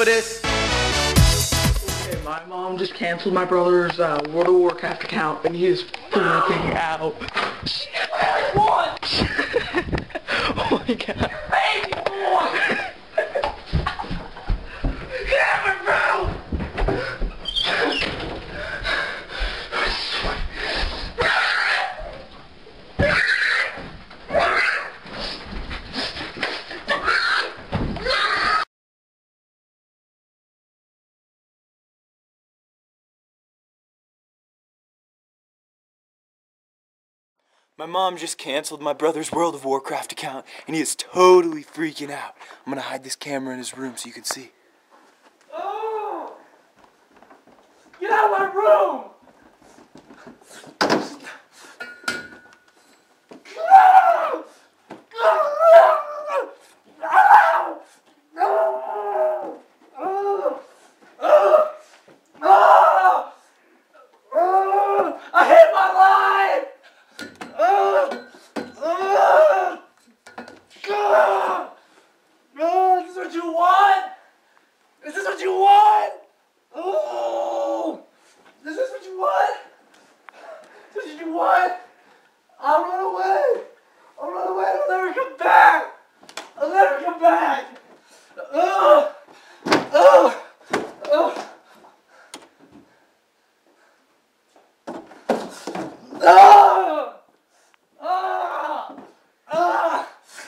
for this? Okay, my mom just canceled my brother's World of Warcraft account, and he is freaking out. What? Oh my god. Baby boy! Damn bro! My mom just canceled my brother's World of Warcraft account, and he is totally freaking out. I'm gonna hide this camera in his room so you can see. Oh! Get out of my room! I hate my life! Is this what you want? Is this what you want? Oh! Is this what you want? Is this what you want? I'll run away! I'll run away! I'll never come back! I'll never come back! Oh! Oh! Oh! Ah! Ah! Ah!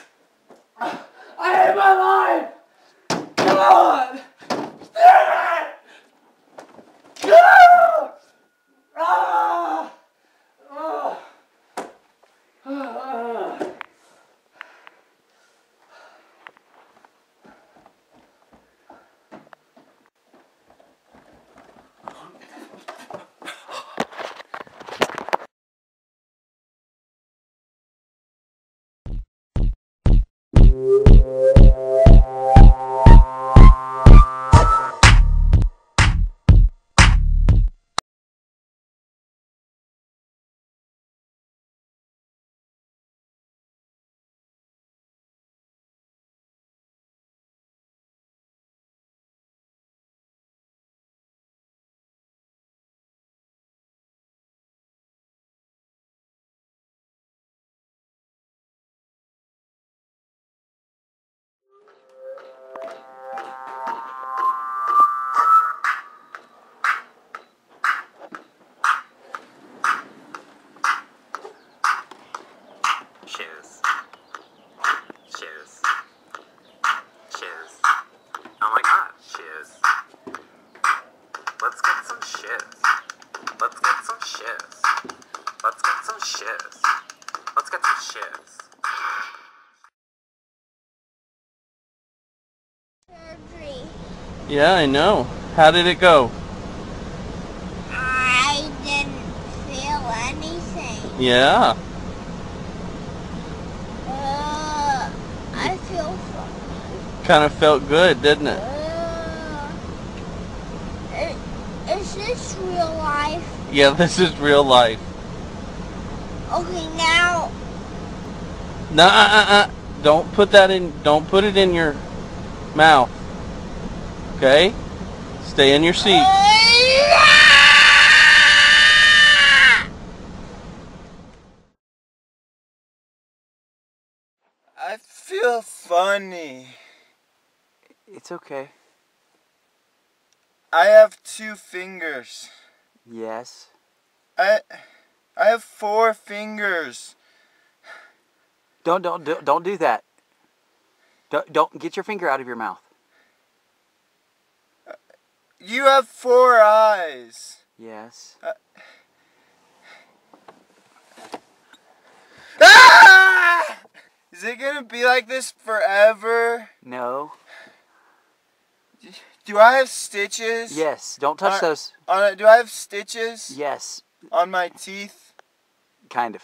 I hate my life! Come on! Damn it! Ah! Ah! Ah! Ah! Shoes. Shoes. Shoes. Oh my god, shoes. Let's get some shoes. Let's get some shoes. Let's get some shoes. Let's get some shoes. Surgery. Yeah, I know. How did it go? I didn't feel anything. Yeah. I feel fine. Kind of felt good, didn't it? Is this real life? Yeah, this is real life. Okay, now. Nah, don't put that in. Don't put it in your mouth. Okay? Stay in your seat. I feel funny. It's okay. I have 2 fingers. Yes. I have 4 fingers. Don't do that. Don't get your finger out of your mouth. You have 4 eyes. Yes. Ah! Is it gonna be like this forever? No. Do I have stitches? Yes. Don't touch those. Do I have stitches? Yes. On my teeth? Kind of.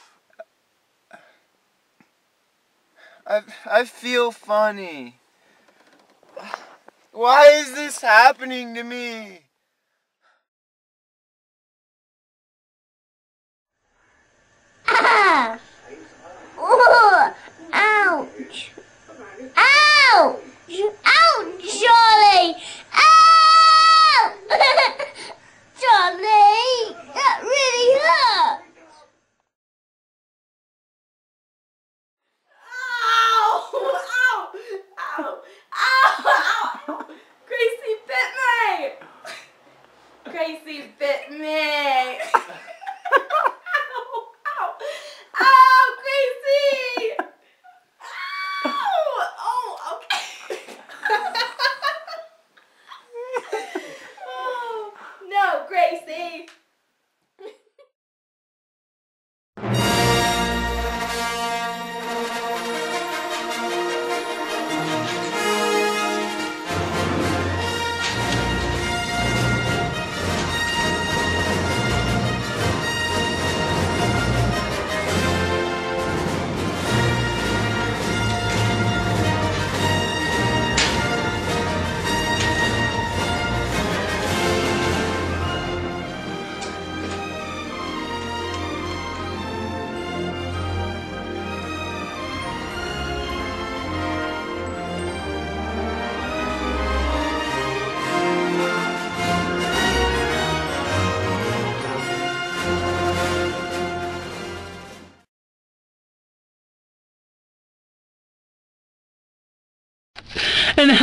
I feel funny. Why is this happening to me? Ah! Ooh! Ouch! Ouch! Ouch, Charlie!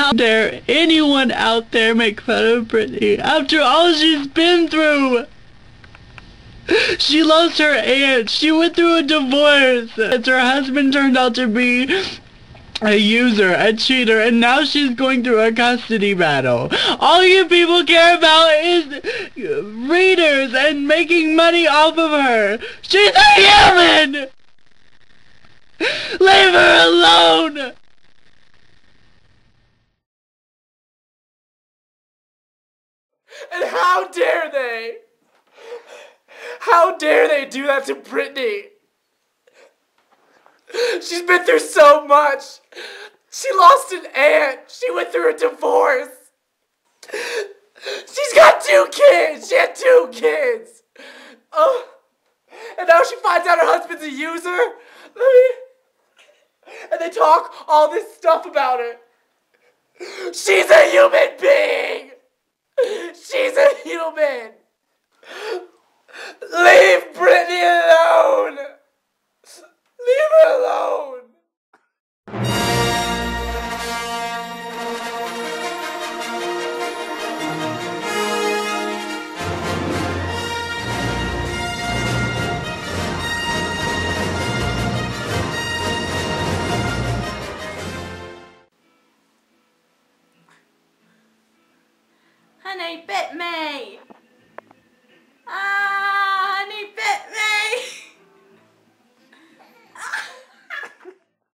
How dare anyone out there make fun of Britney after all she's been through? She lost her aunt. She went through a divorce. Her husband turned out to be a user, a cheater, and now she's going through a custody battle. All you people care about is readers and making money off of her. She's a human! Leave her alone! And how dare they? How dare they do that to Britney? She's been through so much. She lost an aunt. She went through a divorce. She's got 2 kids. She had 2 kids. And now she finds out her husband's a user. And they talk all this stuff about her. She's a human being. She's a human. Leave Britney alone. Leave her alone. Honey, bit me!